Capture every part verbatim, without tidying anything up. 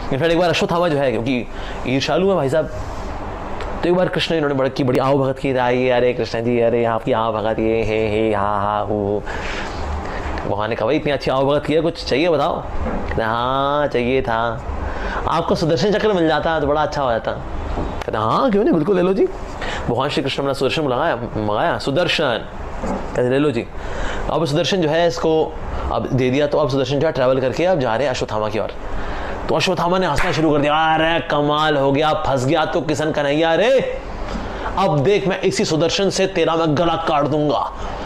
In fact एक बार अश्वत्थामा जो है, क्योंकि ईर्ष्यालु है भाई साहब, तो एक बार कृष्ण इन्होंने बड़ा की बड़ी आओ भगत की, आइए अरे कृष्ण जी अरे आपकी आओ भगत ये हे हे हा हा हूँ। भगवान ने कहा भाई इतनी अच्छी आओ भगत की है, कुछ चाहिए बताओ। कहते हाँ चाहिए था, आपको सुदर्शन चक्र मिल जाता तो बड़ा अच्छा हो जाता। कहते हाँ क्यों नहीं, बिल्कुल ले लो जी। भगवान श्री कृष्ण ने सुदर्शन मंगाया मंगाया सुदर्शन, कहते ले लो जी। अब सुदर्शन जो है इसको अब दे दिया, तो अब सुदर्शन जो है ट्रैवल करके अब जा रहे हैं अश्वत्थामा की ओर। तो अश्वत्थामा ने हंसना शुरू कर दिया, अरे कमाल हो गया, फंस गया तो किशन कन्हैया रे, अब देख मैं इसी सुदर्शन से तेरा मैं गला काट दूंगा।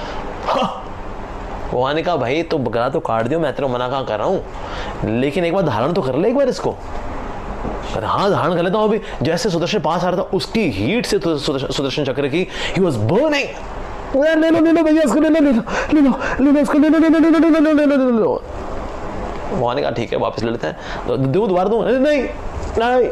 भगवान ने कहा भाई तो गला तो काट दियो, मैं तेरे मना कहाँ कर रहा हूँ, लेकिन एक बार धारण तो कर ले एक बार इसको। हाँ धारण कर लेता हूँ। अभी जैसे सुदर्शन पास आ रहा था उसकी हीट से सुदर्शन चक्र की ही वाज बर्निंग। ले लो ले लो भैया इसको ले लो ले लो ले लो ले लो इसको ले लो ले लो ले लो ले लो ले लो ले लो। भगवान ने कहा ठीक है वापस ले लेते हैं, तो दूं दोबारा दूं, नहीं नहीं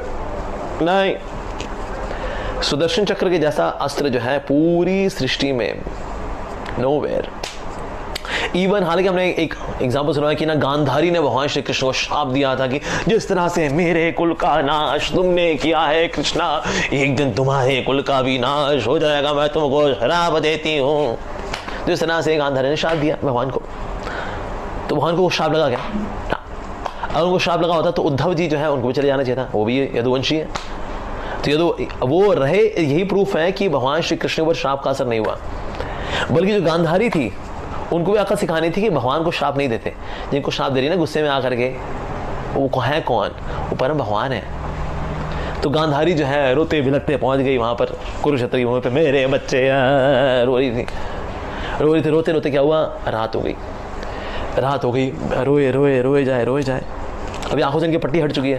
नहीं। सुदर्शन चक्र के जैसा अस्त्र जो है पूरी सृष्टि में नोवेयर। इवन हालांकि हमने एक एग्जांपल सुना है कि ना गांधारी ने भगवान श्री कृष्ण को श्राप दिया था कि जिस तरह से मेरे कुल का नाश तुमने किया है कृष्णा, एक दिन तुम्हारे कुल का भी नाश हो जाएगा, मैं तुमको श्राप देती हूँ। जिस तरह से गांधारी ने श्राप दिया भगवान को, तो भगवान को वो श्राप लगा क्या? अगर उनको श्राप लगा होता तो उद्धव जी जो है उनको भी चले जाना चाहिए था, वो भी यदुवंशी है। तो यदु वो रहे, यही प्रूफ है कि भगवान श्री कृष्ण पर श्राप का असर नहीं हुआ। बल्कि जो गांधारी थी उनको भी अकल सिखानी थी कि भगवान को श्राप नहीं देते। जिनको श्राप दे रही ना गुस्से में आकर के, वो है कौन? वो परम भगवान है। तो गांधारी जो है रोते बिलखते पहुंच गई वहां पर कुरुक्षेत्र की भूमि पे, मेरे बच्चे रो रही थी रो रही थी रोते रोते क्या हुआ, रात हो गई रात हो गई रोए रोए रोए जाए रोए जाए अभी आंखों से इनकी पट्टी हट चुकी है,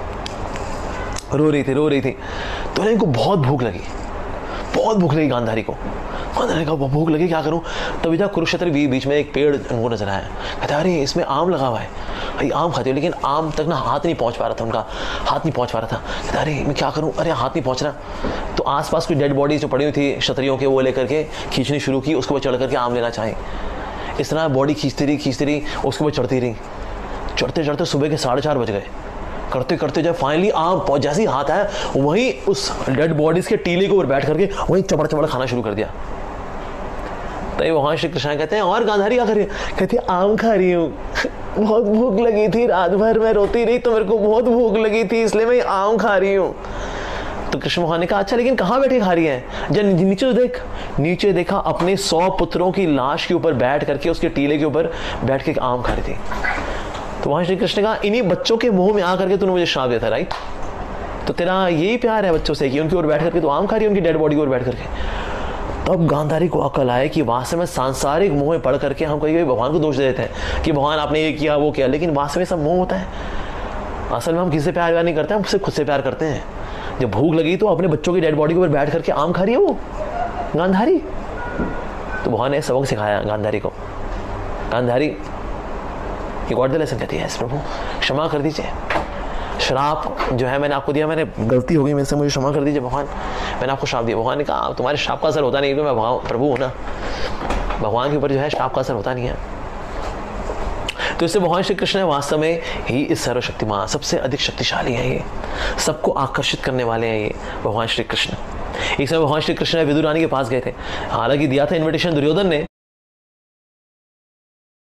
रो रही थी रो रही थी तो इनको बहुत भूख लगी, बहुत भूख लगी गांधारी को। गांधारी का भूख लगी, क्या करूं? तभी तक कुरुक्षेत्र के बीच में एक पेड़ उनको नजर आया। कहते अरे इसमें आम लगा हुआ है, भाई आम खाते हो, लेकिन आम तक ना हाथ नहीं पहुंच पा रहा था, उनका हाथ नहीं पहुंच पा रहा था। कहते अरे मैं क्या करूं, अरे हाथ नहीं पहुंच रहा। तो आसपास कोई डेड बॉडीज जो पड़ी हुई थी क्षत्रियों के, वो लेकर के खींचनी शुरू की, उसके ऊपर चढ़ करके आम लेना चाहे। इस तरह बॉडी खींचती रही खींचती रही उसके ऊपर चढ़ती रही, चढ़ते चढ़ते सुबह के साढ़े चार बज गए। करते करते जब फाइनली आम जैसे ही हाथ आया, वहीं उस डेड बॉडीज के टीले के ऊपर बैठ करके वहीं चपड़ चपड़ खाना शुरू कर दिया। तभी भगवान श्री कृष्ण कहते हैं और गांधारी क्या कर रही है? कहती है आम खा रही हूँ, बहुत भूख लगी थी, रात भर मैं रोती रही तो मेरे को बहुत भूख लगी थी, इसलिए मैं आम खा रही हूँ। तो कृष्ण भगवान ने कहा अच्छा लेकिन कहाँ बैठे खा रही है? जब नीचे देख, नीचे देखा अपने सौ पुत्रों की लाश के ऊपर बैठ करके, उसके टीले के ऊपर बैठ के आम खा रही थी। तो वहां श्री कृष्ण ने कहा इन्हीं बच्चों के मुंह में आकर के तूने मुझे श्राप दिया था, राइट? तो तेरा यही प्यार है बच्चों से कि उनकी ओर बैठ करके तो आम खा रही है, उनकी डेड बॉडी की ओर बैठ करके। तब गांधारी को अकल आए कि वास्तव में सांसारिक मोह में पढ़ करके हम कहीं भगवान को दोष दे देते हैं कि भगवान आपने ये किया वो किया, लेकिन वास्तव में सब मोह होता है। असल में हम किसी से प्यार व्यार नहीं करते, हम सिर्फ खुद से प्यार करते हैं। जब भूख लगी तो अपने बच्चों की डेड बॉडी के ऊपर बैठ करके आम खा रही है वो गांधारी। तो भगवान ने सबक सिखाया गांधारी को, गांधारी ये गॉड द लेसन कहती है प्रभु क्षमा कर दीजिए, श्राप जो है मैंने आपको दिया, मैंने गलती हो गई मेरे से, मुझे क्षमा कर दीजिए भगवान, मैंने आपको श्राप दिया। भगवान ने कहा तुम्हारे श्राप का असर होता नहीं, क्योंकि मैं भगवान प्रभु हूँ ना, भगवान के ऊपर जो है श्राप का असर होता नहीं है। तो इससे भगवान श्री कृष्ण वास्तव में ही इस सर्वशक्तिमान, सबसे अधिक शक्तिशाली है, ये सबको आकर्षित करने वाले हैं ये भगवान श्री कृष्ण। एक समय भगवान श्री कृष्ण विदुर रानी के पास गए थे, हालांकि दिया था इन्विटेशन दुर्योधन ने,